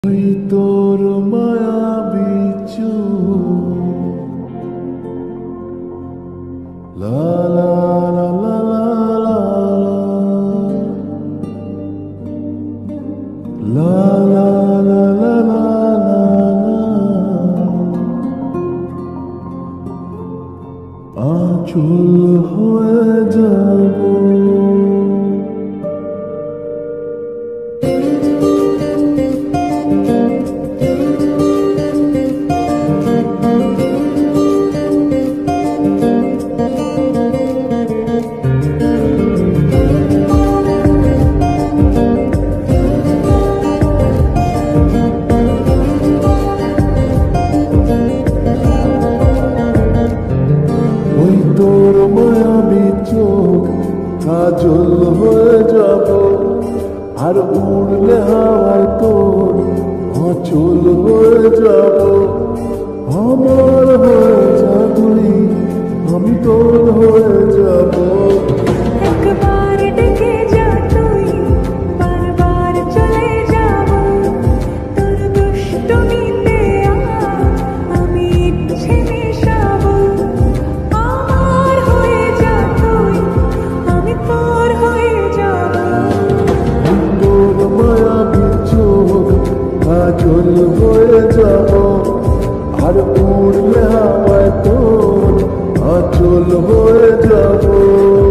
ওই তোর মায়াবী চোখ, লা লা লা লা লা লা লা লা লা লা আঁচল হয়ে যাব। তোর মায়াবী চোখ কাজল হয়ে যাব, আর উড়লে হাওয়ায় তোর আঁচল হয়ে যাব। আমার হয়ে যা তুই, আমি তোর হয়ে যাব। একবার ডেকে যা তুই, বারবার চলে যাব। তোর দুষ্টুমিতে আমি ইচ্ছে মেশাবো। আমার হয়ে যা তুই, আমি তোর হয়ে যাব। তোর মায়াবী চোখ কাজল হয়ে যাব, আর উড়লে হাওয়ায় তোর আঁচল হয়ে যাব।